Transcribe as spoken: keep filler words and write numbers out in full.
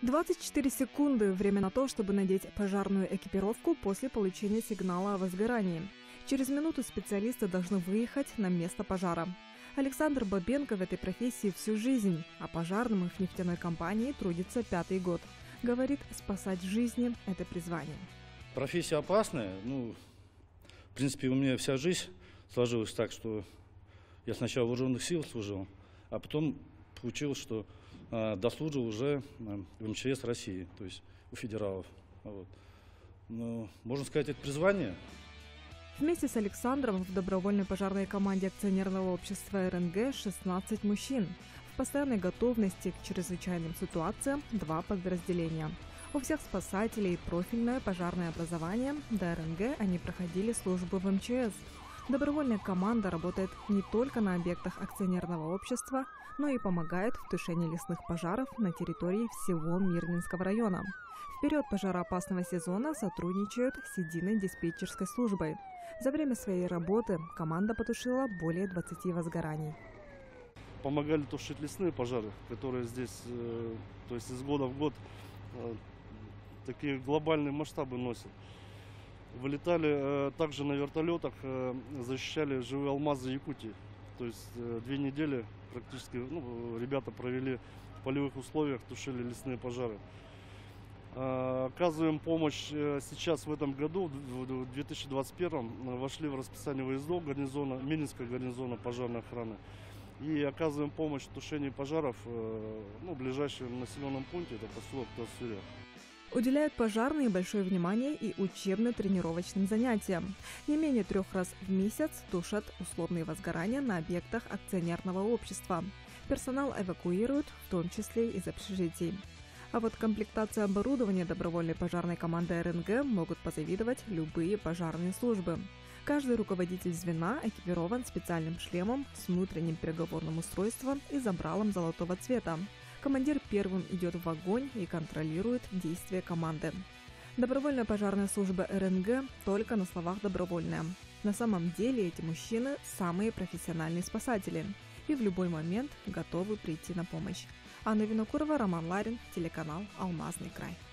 двадцать четыре секунды – время на то, чтобы надеть пожарную экипировку после получения сигнала о возгорании. Через минуту специалисты должны выехать на место пожара. Александр Бабенко в этой профессии всю жизнь, а пожарным в нефтяной компании трудится пятый год. Говорит, спасать жизни – это призвание. Профессия опасная. Ну, в принципе, у меня вся жизнь сложилась так, что я сначала в вооруженных силах служил, а потом получилось, что э, дослужил уже э, в эм че эс России, то есть у федералов. Вот. Но, можно сказать, это призвание. Вместе с Александром в добровольной пожарной команде акционерного общества эр эн гэ шестнадцать мужчин. В постоянной готовности к чрезвычайным ситуациям два подразделения. У всех спасателей профильное пожарное образование. До эр эн гэ они проходили службу в эм че эс. Добровольная команда работает не только на объектах акционерного общества, но и помогает в тушении лесных пожаров на территории всего Мирнинского района. В период пожароопасного сезона сотрудничают с единой диспетчерской службой. За время своей работы команда потушила более двадцати возгораний. Помогали тушить лесные пожары, которые здесь, то есть из года в год такие глобальные масштабы носят. Вылетали э, также на вертолетах, э, защищали живые алмазы Якутии. То есть э, две недели практически ну, ребята провели в полевых условиях, тушили лесные пожары. Э, оказываем помощь э, сейчас в этом году, в две тысячи двадцать первом, э, вошли в расписание выездов гарнизона, Мининского гарнизона пожарной охраны. И оказываем помощь в тушении пожаров э, ну, в ближайшем населенном пункте, это поселок Тасуре. Уделяют пожарные большое внимание и учебно-тренировочным занятиям. Не менее трех раз в месяц тушат условные возгорания на объектах акционерного общества. Персонал эвакуируют, в том числе из общежитий. А вот комплектация оборудования добровольной пожарной команды эр эн гэ могут позавидовать любые пожарные службы. Каждый руководитель звена экипирован специальным шлемом с внутренним переговорным устройством и забралом золотого цвета. Командир первым идет в огонь и контролирует действия команды. Добровольная пожарная служба эр эн гэ только на словах добровольная. На самом деле эти мужчины – самые профессиональные спасатели и в любой момент готовы прийти на помощь. Анна Винокурова, Роман Ларин, телеканал «Алмазный край».